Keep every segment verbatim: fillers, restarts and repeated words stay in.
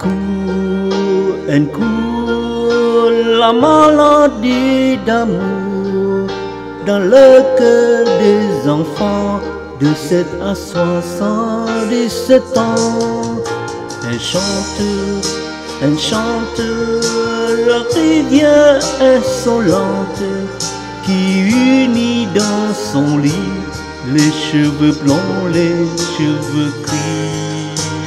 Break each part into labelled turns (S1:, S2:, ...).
S1: coup, un coup, la maladie d'amour dans le cœur des enfants de sept à soixante-dix-sept ans. Elle chante, elle chante la rivière insolente qui unit dans son lit les cheveux blonds, les cheveux gris.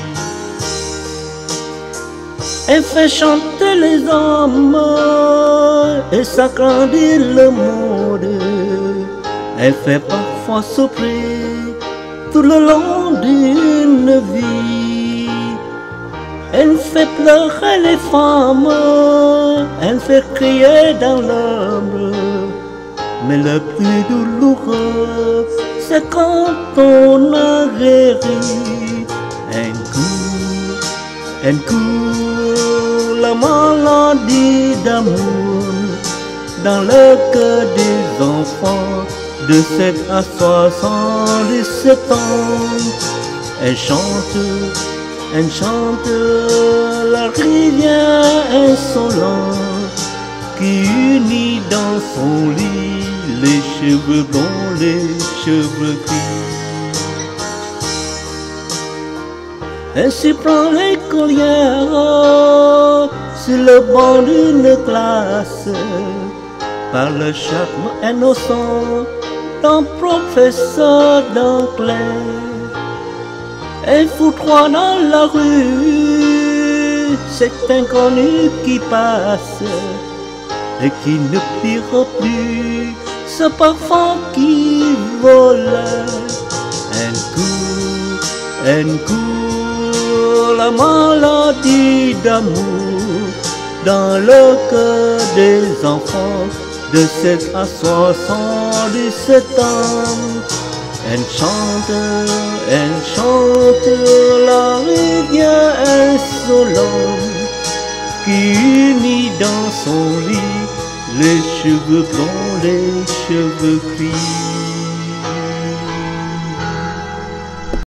S1: Elle fait chanter les hommes et s'agrandir le monde. Elle fait parfois souffrir tout le long d'une vie. Elle fait pleurer les femmes, elle fait crier dans l'ombre. Mais le plus douloureux, c'est quand on a guéri. Un coup, un coup, la maladie d'amour dans le cœur des enfants de sept à soixante-dix-sept ans. Elle chante, elle chante la rivière insolente qui unit dans son lit les cheveux blonds, les cheveux gris. Elle s'y prend l'écolière sur le banc d'une classe par le charme innocent d'un professeur d'anglais. Elle foudroie dans la rue cet inconnu qui passe et qui ne dira plus ce parfum qui vole. Un coup, un coup, la maladie d'amour dans le cœur des enfants de sept à soixante-dix-sept ans. Elle chante, elle chante la rivière insolente qui unit dans son lit les cheveux blonds, les cheveux gris.